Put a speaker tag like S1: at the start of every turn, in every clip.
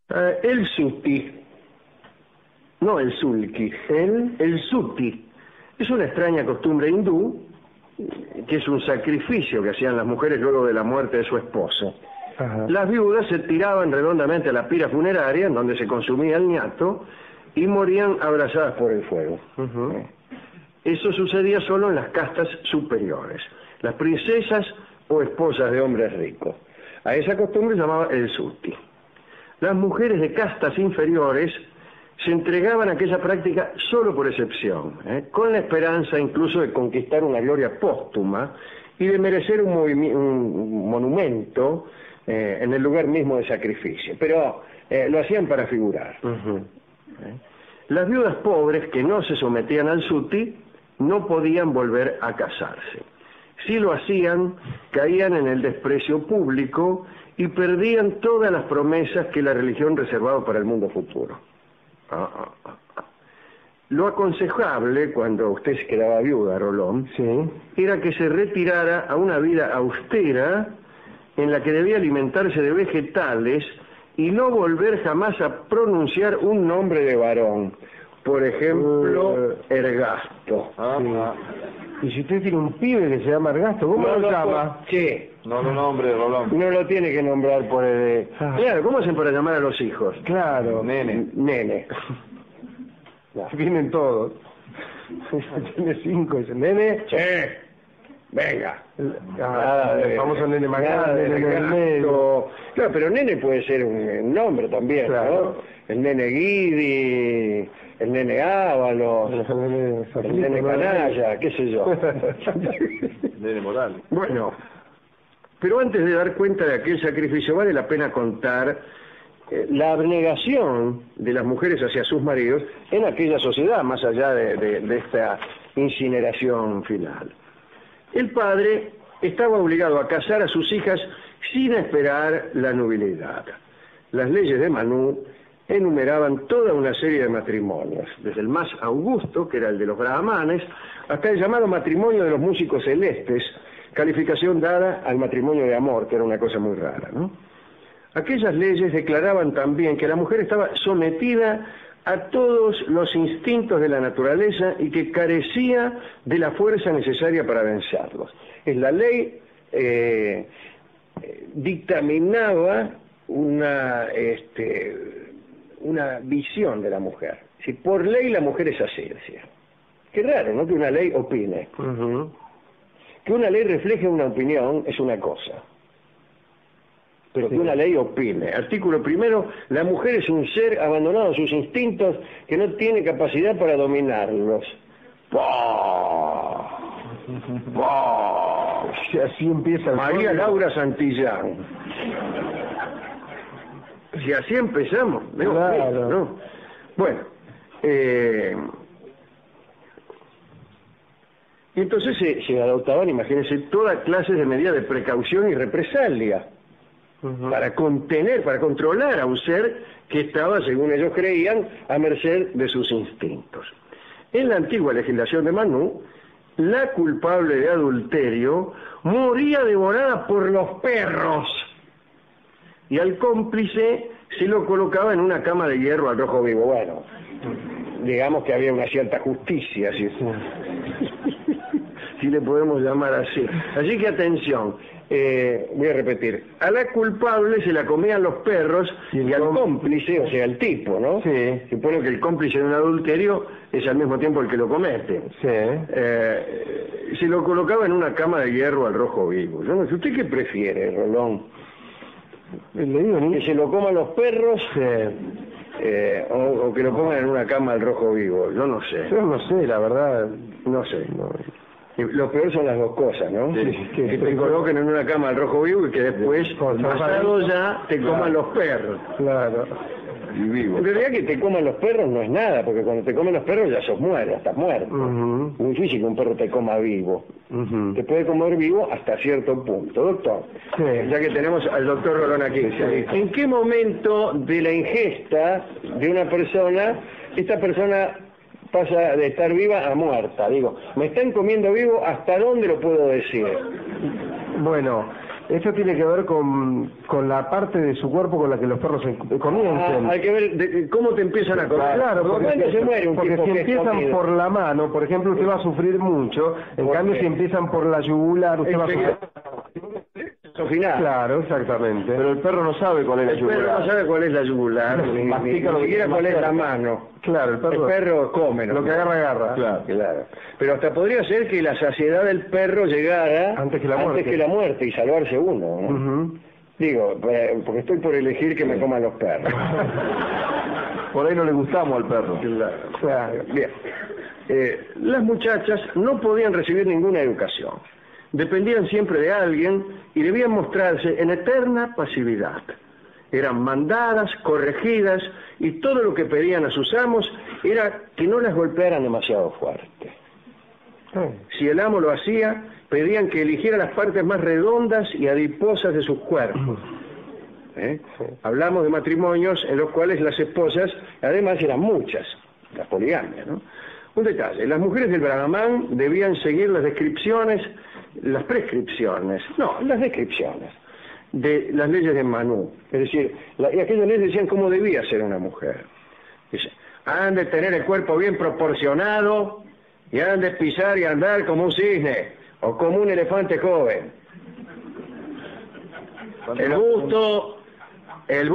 S1: El suti, no el sulki, el suti. Es una extraña costumbre hindú, que es un sacrificio que hacían las mujeres luego de la muerte de su esposo.
S2: Ajá.
S1: Las viudas se tiraban redondamente a la pira funeraria, en donde se consumía el ñato, y morían abrazadas por el fuego. Eso sucedía solo en las castas superiores, las princesas o esposas de hombres ricos. A esa costumbre se llamaba el suti. Las mujeres de castas inferiores se entregaban a aquella práctica solo por excepción, con la esperanza incluso de conquistar una gloria póstuma y de merecer un monumento en el lugar mismo de sacrificio. Pero lo hacían para figurar. Las viudas pobres que no se sometían al suti no podían volver a casarse. Si lo hacían, caían en el desprecio público y perdían todas las promesas que la religión reservaba para el mundo futuro. Lo aconsejable, cuando usted se quedaba viuda, Rolón, era que se retirara a una vida austera en la que debía alimentarse de vegetales y no volver jamás a pronunciar un nombre de varón. Por ejemplo, Ergasto.
S2: Y si usted tiene un pibe que se llama Ergasto, ¿cómo lo llama?
S1: Sí.
S3: No lo nombre, Rolón.
S1: No lo tiene que nombrar por el... Claro, ¿cómo hacen para llamar a los hijos?
S2: Claro.
S1: Nene. Nene.
S2: Vienen todos. Tiene 5, dice, nene.
S1: Che, venga.
S2: El famoso nene más grande, nene del medio.
S1: Claro, pero nene puede ser un nombre también,
S2: claro,
S1: ¿no? El nene Guidi, el nene Ábalos, el nene Canalla, qué sé yo.
S3: Nene Moral.
S1: Bueno, pero antes de dar cuenta de aquel sacrificio vale la pena contar la abnegación de las mujeres hacia sus maridos en aquella sociedad, más allá de esta incineración final. El padre estaba obligado a casar a sus hijas sin esperar la nubilidad. Las leyes de Manú enumeraban toda una serie de matrimonios, desde el más augusto, que era el de los brahmanes, hasta el llamado matrimonio de los músicos celestes, calificación dada al matrimonio de amor, que era una cosa muy rara, ¿no? Aquellas leyes declaraban también que la mujer estaba sometida a todos los instintos de la naturaleza y que carecía de la fuerza necesaria para vencerlos. La ley dictaminaba una visión de la mujer. Si por ley la mujer es así, decía. Qué raro, ¿no? Que una ley opine. Que una ley refleje una opinión es una cosa. Pero que una ley opine. Artículo primero, la mujer es un ser abandonado a sus instintos que no tiene capacidad para dominarlos. ¡Bah! ¡Bah!
S2: Así empieza el
S1: María Laura Santillán. Si así empezamos,
S2: claro.
S1: ¿no? Bueno, y entonces se adoptaban, imagínense, toda clase de medidas de precaución y represalia para contener, para controlar a un ser que estaba, según ellos creían, a merced de sus instintos. En la antigua legislación de Manú, la culpable de adulterio moría devorada por los perros y al cómplice se lo colocaba en una cama de hierro al rojo vivo. Bueno, digamos que había una cierta justicia, si le podemos llamar así. Así que atención, voy a repetir, a la culpable se la comían los perros y al cómplice, o sea, al tipo, ¿no?
S2: Sí.
S1: Supone que el cómplice de un adulterio es al mismo tiempo el que lo comete.
S2: Sí.
S1: Se lo colocaba en una cama de hierro al rojo vivo. Yo no sé, ¿usted qué prefiere, Rolón?
S2: Le digo, ¿no?
S1: ¿Que se lo coman los perros o que lo pongan en una cama al rojo vivo? Yo no sé.
S2: Yo no sé, la verdad.
S1: No sé.
S2: No.
S1: Lo peor son las dos cosas, ¿no?
S2: Sí,
S1: que te coloquen en una cama al rojo vivo y que después, pasado ya, te coman los perros.
S2: Claro.
S1: Y vivo. En realidad que te coman los perros no es nada, porque cuando te comen los perros ya sos muerto, estás muerto. Muy difícil que un perro te coma vivo. Te puede comer vivo hasta cierto punto. Doctor, ya que tenemos al doctor Rolón aquí, ¿en qué momento de la ingesta de una persona, esta persona pasa de estar viva a muerta? Digo, me están comiendo vivo, ¿hasta dónde lo puedo decir?
S2: Bueno, Eso tiene que ver con la parte de su cuerpo con la que los perros comienzan.
S1: Hay que ver cómo te empiezan a comer.
S2: Claro, porque
S1: se muere un
S2: porque
S1: tipo
S2: si
S1: que
S2: empiezan
S1: comido.
S2: por la mano, por ejemplo, usted va a sufrir mucho. En cambio, si empiezan por la yugular, usted va a sufrir...
S1: Final.
S2: Claro, exactamente.
S3: Pero el perro no sabe cuál es la
S1: El perro
S3: yugular.
S1: no sabe cuál es la yugular, ni siquiera cuál es la mano.
S2: Claro, el
S1: perro come, ¿no?
S2: Lo que agarra, agarra.
S1: Claro. Pero hasta podría ser que la saciedad del perro llegara
S2: antes que la muerte
S1: y salvarse uno, ¿no?
S2: Uh-huh.
S1: Digo, porque estoy por elegir que me coman los perros.
S3: Por ahí no le gustamos al perro.
S1: Claro. Bien. Las muchachas no podían recibir ninguna educación. Dependían siempre de alguien y debían mostrarse en eterna pasividad. Eran mandadas, corregidas, y todo lo que pedían a sus amos era que no las golpearan demasiado fuerte. Si el amo lo hacía, pedían que eligiera las partes más redondas y adiposas de sus cuerpos. Hablamos de matrimonios en los cuales las esposas, además, eran muchas, la poligamia, ¿no? Un detalle, las mujeres del Brahman debían seguir las descripciones, las descripciones de las leyes de Manu. Es decir, y aquellas leyes decían cómo debía ser una mujer. Dice, han de tener el cuerpo bien proporcionado y han de pisar y andar como un cisne o como un elefante joven. El busto es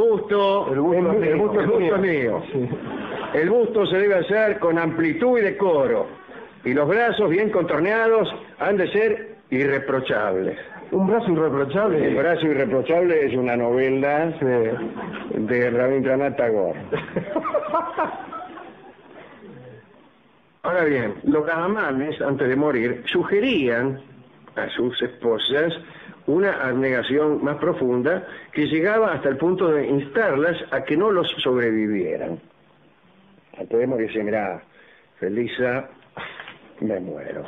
S1: mío. Sí. El busto se debe hacer con amplitud y decoro, y los brazos bien contorneados han de ser irreprochables.
S2: ¿Un brazo irreprochable?
S1: El brazo irreprochable es una novela de Rabindranath Tagore. Ahora bien, los brahmanes, antes de morir, sugerían a sus esposas una abnegación más profunda que llegaba hasta el punto de instarlas a que no los sobrevivieran. Antes de morir, dice, mira, Felisa, me muero.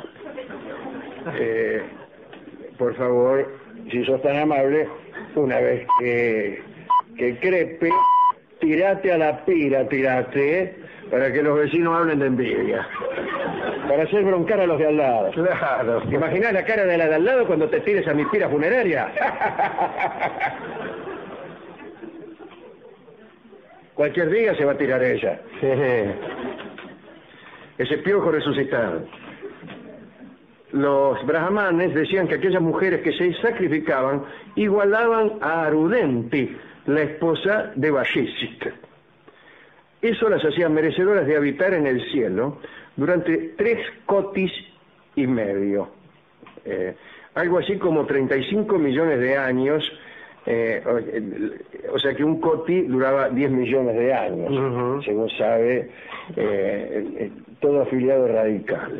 S1: Por favor, si sos tan amable, una vez que crepe, tirate a la pira, para que los vecinos hablen de envidia. Para hacer broncar a los de al lado.
S2: Claro.
S1: ¿Te imaginás la cara de la de al lado cuando te tires a mi pira funeraria? Cualquier día se va a tirar ella.
S2: Sí.
S1: Ese piojo resucitado. Los brahmanes decían que aquellas mujeres que se sacrificaban igualaban a Arudenti, la esposa de Vashishit. Eso las hacía merecedoras de habitar en el cielo durante 3 kotis y medio. Algo así como 35 millones de años. O sea que un koti duraba 10 millones de años, uh-huh. Según sabe todo afiliado radical.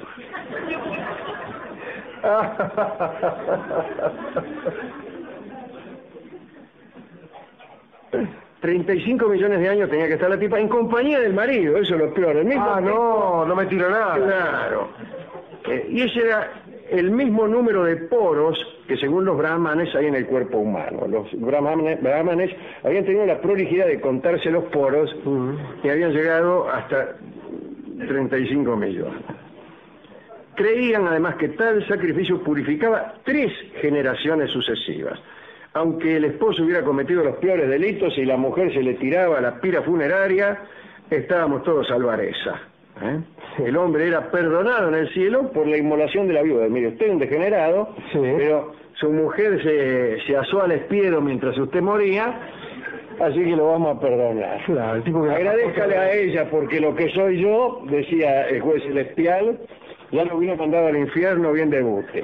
S1: 35 millones de años tenía que estar la tipa en compañía del marido, eso es lo peor. El mismo
S2: no me tiro nada.
S1: Claro. Y ese era el mismo número de poros que según los brahmanes hay en el cuerpo humano. Los brahmanes habían tenido la prolijidad de contarse los poros y habían llegado hasta 35 millones. Creían además que tal sacrificio purificaba 3 generaciones sucesivas. Aunque el esposo hubiera cometido los peores delitos y la mujer se le tiraba a la pira funeraria, estábamos todos al Varesa. El hombre era perdonado en el cielo por la inmolación de la viuda. Mire, usted es un degenerado, sí, pero su mujer se asó al espiedo mientras usted moría, así que lo vamos a perdonar.
S2: Claro, el tipo que
S1: agradézcale a ella, porque lo que soy yo, decía el juez celestial, ya lo hubiera mandado al infierno bien de buque.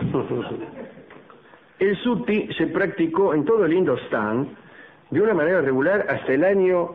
S1: El suti se practicó en todo el Indostán de una manera regular hasta el año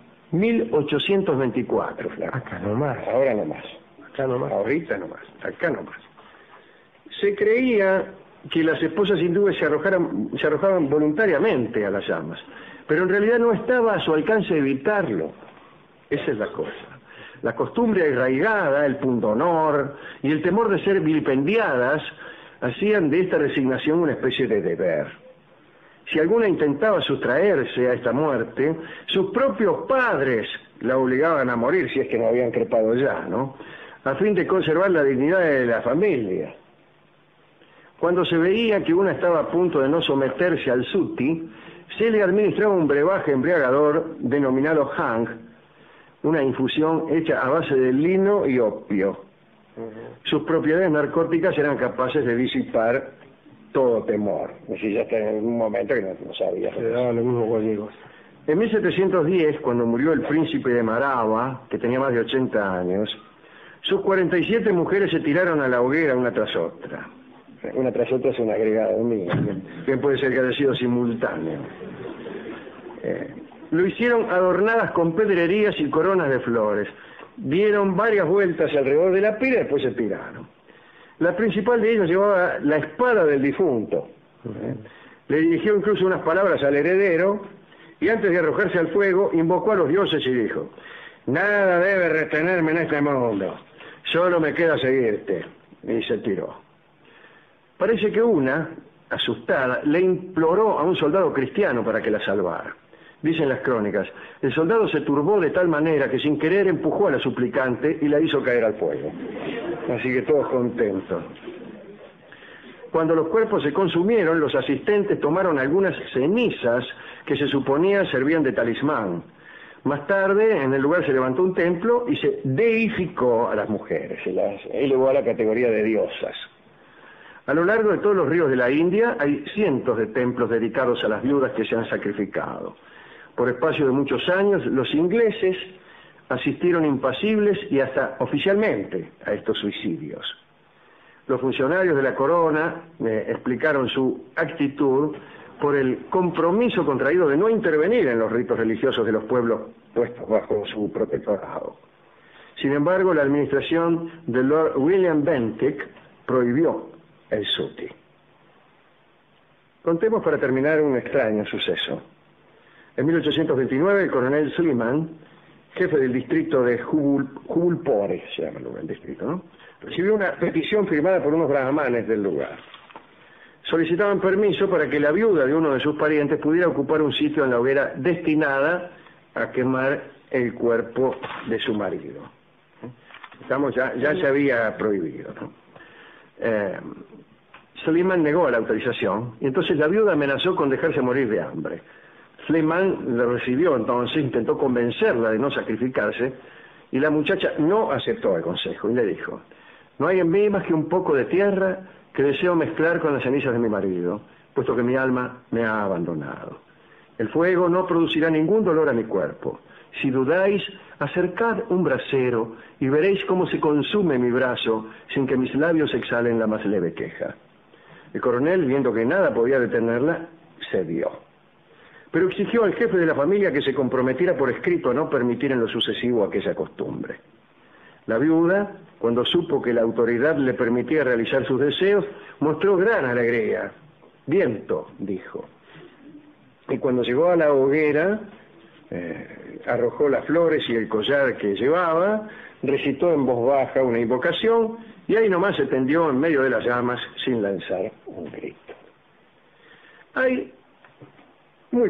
S1: 1824.
S2: Acá nomás.
S1: Ahora nomás.
S2: Acá nomás.
S1: Ahorita nomás. Acá nomás. Se creía que las esposas hindúes se arrojaban voluntariamente a las llamas, pero en realidad no estaba a su alcance evitarlo. Esa es la cosa. La costumbre arraigada, el pundonor y el temor de ser vilipendiadas hacían de esta resignación una especie de deber. Si alguna intentaba sustraerse a esta muerte, sus propios padres la obligaban a morir, si es que no habían crepado ya, ¿no? A fin de conservar la dignidad de la familia. Cuando se veía que una estaba a punto de no someterse al suti, se le administraba un brebaje embriagador denominado hang, una infusión hecha a base de lino y opio. Sus propiedades narcóticas eran capaces de disipar todo temor. Si ya está en un momento que no sabía.
S2: Se daba lo mismo cualquier cosa.
S1: En 1710, cuando murió el príncipe de Marava, que tenía más de 80 años, sus 47 mujeres se tiraron a la hoguera una tras otra. Una tras otra es un agregado mío, bien puede ser que haya sido simultáneo. Lo hicieron adornadas con pedrerías y coronas de flores. Dieron varias vueltas alrededor de la pira y después se tiraron. La principal de ellos llevaba la espada del difunto. Le dirigió incluso unas palabras al heredero y antes de arrojarse al fuego invocó a los dioses y dijo: nada debe retenerme en este mundo, solo me queda seguirte. Y se tiró. Parece que una, asustada, le imploró a un soldado cristiano para que la salvara. Dicen las crónicas, el soldado se turbó de tal manera que sin querer empujó a la suplicante y la hizo caer al fuego. Así que todos contentos. Cuando los cuerpos se consumieron, los asistentes tomaron algunas cenizas que se suponía servían de talismán. Más tarde, en el lugar se levantó un templo y se deificó a las mujeres, se las elevó a la categoría de diosas. A lo largo de todos los ríos de la India hay cientos de templos dedicados a las viudas que se han sacrificado. Por espacio de muchos años, los ingleses asistieron impasibles y hasta oficialmente a estos suicidios. Los funcionarios de la corona explicaron su actitud por el compromiso contraído de no intervenir en los ritos religiosos de los pueblos puestos bajo su protectorado. Sin embargo, la administración de Lord William Bentinck prohibió el suti. Contemos para terminar un extraño suceso. En 1829 el coronel Suleiman, jefe del distrito de Jubulpore, se llama el distrito, ¿no?, recibió una petición firmada por unos brahmanes del lugar. Solicitaban permiso para que la viuda de uno de sus parientes pudiera ocupar un sitio en la hoguera destinada a quemar el cuerpo de su marido. Ya se había prohibido, ¿no? Suleiman negó la autorización y entonces la viuda amenazó con dejarse morir de hambre. Suleiman la recibió entonces, intentó convencerla de no sacrificarse y la muchacha no aceptó el consejo y le dijo: no hay en mí más que un poco de tierra que deseo mezclar con las cenizas de mi marido, puesto que mi alma me ha abandonado. El fuego no producirá ningún dolor a mi cuerpo. Si dudáis, acercad un brasero y veréis cómo se consume mi brazo sin que mis labios exhalen la más leve queja. El coronel, viendo que nada podía detenerla, cedió. Pero exigió al jefe de la familia que se comprometiera por escrito a no permitir en lo sucesivo aquella costumbre. La viuda, cuando supo que la autoridad le permitía realizar sus deseos, mostró gran alegría. Viento, dijo. Y cuando llegó a la hoguera, arrojó las flores y el collar que llevaba, recitó en voz baja una invocación y ahí nomás se tendió en medio de las llamas sin lanzar un grito. Hay muy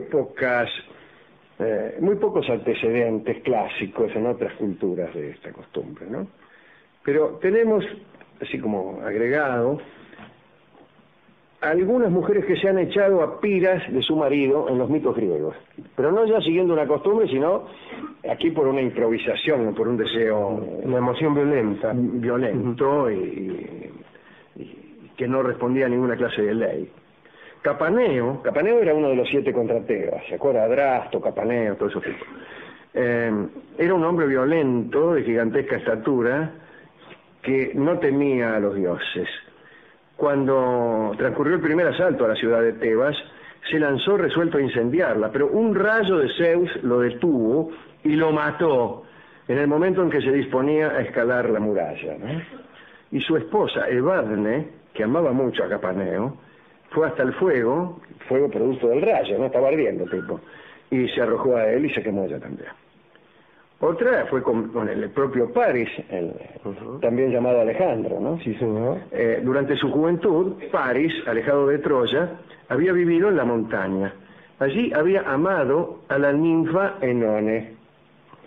S1: pocos antecedentes clásicos en otras culturas de esta costumbre, ¿no? Pero tenemos, así como agregado, algunas mujeres que se han echado a piras de su marido en los mitos griegos, pero no ya siguiendo una costumbre, sino aquí por una improvisación, por un deseo,
S2: una emoción
S1: violento y que no respondía a ninguna clase de ley. Capaneo era uno de los 7 contra Tebas, ¿se acuerda? Adrasto, Capaneo, todo eso tipo. Era un hombre violento, de gigantesca estatura, que no temía a los dioses. Cuando transcurrió el primer asalto a la ciudad de Tebas, se lanzó resuelto a incendiarla, pero un rayo de Zeus lo detuvo y lo mató en el momento en que se disponía a escalar la muralla, ¿no? Y su esposa, Evadne, que amaba mucho a Capaneo, fue hasta el fuego producto del rayo, ¿no? Estaba ardiendo, tipo, y se arrojó a él y se quemó ella también. Otra fue con el propio Paris, también llamado Alejandro, ¿no?
S2: Sí, señor.
S1: Durante su juventud, Paris, alejado de Troya, había vivido en la montaña. Allí había amado a la ninfa Enone.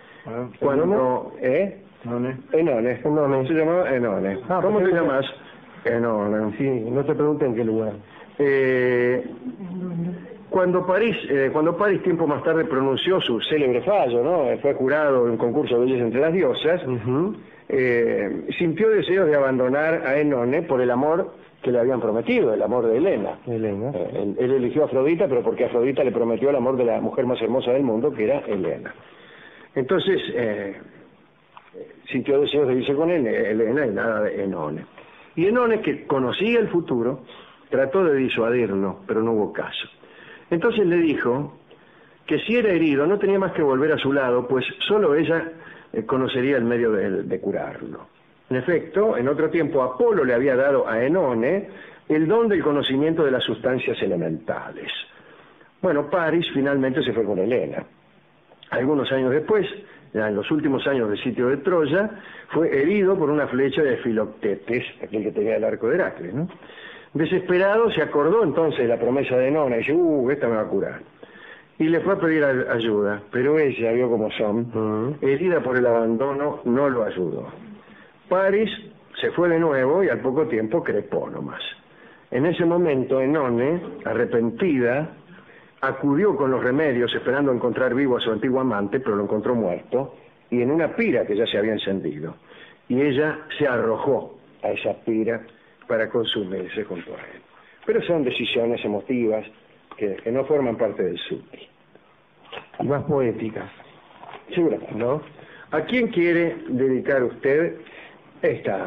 S1: Cuando... Enone. Se llamaba Enone. ¿Cómo te llamas? Enone.
S2: Sí, no te pregunté en qué lugar.
S1: Cuando París tiempo más tarde pronunció su célebre fallo, ¿no? Fue jurado en un concurso de belleza entre las diosas, sintió deseos de abandonar a Enone por el amor que le habían prometido, el amor de Helena. Él eligió a Afrodita, pero porque Afrodita le prometió el amor de la mujer más hermosa del mundo, que era Helena. Entonces, sintió deseos de irse con Helena y nada de Enone. Y Enone, que conocía el futuro, trató de disuadirlo, pero no hubo caso. Entonces le dijo que si era herido no tenía más que volver a su lado, pues solo ella conocería el medio de curarlo. En efecto, en otro tiempo Apolo le había dado a Enone el don del conocimiento de las sustancias elementales. Bueno, París finalmente se fue con Helena. Algunos años después, ya en los últimos años del sitio de Troya, fue herido por una flecha de Filoctetes, aquel que tenía el arco de Heracles, ¿no? Desesperado se acordó entonces de la promesa de Enone y dice, esta me va a curar. Y le fue a pedir ayuda, pero ella, vio cómo son, herida por el abandono, no lo ayudó. París se fue de nuevo y al poco tiempo crepó nomás. En ese momento Enone, arrepentida, acudió con los remedios esperando encontrar vivo a su antiguo amante, pero lo encontró muerto, y en una pira que ya se había encendido. Y ella se arrojó a esa pira para consumirse junto a él. Pero son decisiones emotivas que no forman parte del Suti.
S2: Y más poéticas.
S1: Seguramente.
S2: ¿No?
S1: ¿A quién quiere dedicar usted esta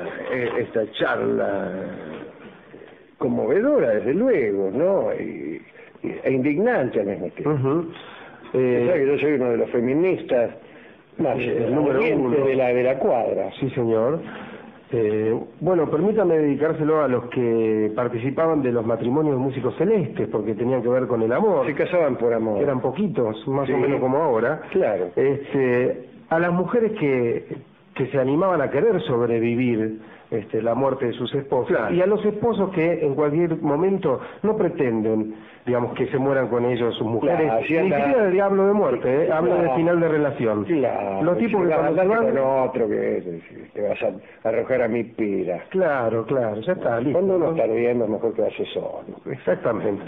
S1: charla conmovedora, desde luego, ¿no? E indignante al mismo tiempo? Yo soy uno de los feministas más
S2: el número uno
S1: de la cuadra.
S2: Sí, señor. Bueno, permítame dedicárselo a los que participaban de los matrimonios de músicos celestes, porque tenían que ver con el amor.
S1: Se casaban por amor.
S2: Eran poquitos, más
S1: Sí.
S2: o menos como ahora.
S1: Claro.
S2: A las mujeres que se animaban a querer sobrevivir la muerte de sus esposas,
S1: Claro.
S2: y a los esposos que en cualquier momento no pretenden, digamos, que se mueran con ellos sus mujeres,
S1: Claro, sí,
S2: ni siquiera de hablo de muerte, hablo de
S1: Claro.
S2: final de relación.
S1: Claro.
S2: Los tipos que cuando se van...
S1: con otro que te vas a arrojar a mi pira.
S2: Claro, ya está, listo.
S1: Cuando uno está viendo es mejor quedarse solo.
S2: Exactamente.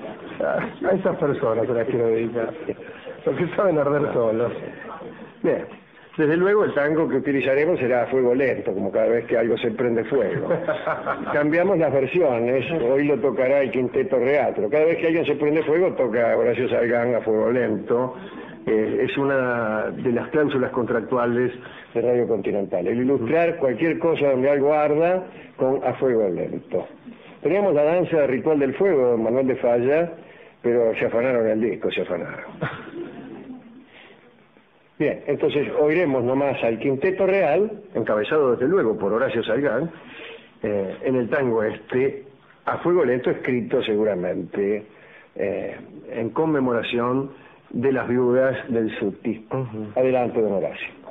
S2: A esas personas se las quiero dedicar, porque saben arder solos.
S1: Bien. Desde luego el tango que utilizaremos será a fuego lento, como cada vez que algo se prende fuego. Cambiamos las versiones, hoy lo tocará el Quinteto Reatro. Cada vez que alguien se prende fuego toca Horacio Salgán a fuego lento. Es una de las cláusulas contractuales de Radio Continental, el ilustrar cualquier cosa donde algo arda con a fuego lento. Teníamos la danza ritual del fuego de Manuel de Falla, pero se afanaron el disco, se afanaron. Bien, entonces oiremos nomás al Quinteto Real, encabezado desde luego por Horacio Salgán, en el tango a fuego lento, escrito seguramente en conmemoración de las viudas del Suti. Adelante, don Horacio.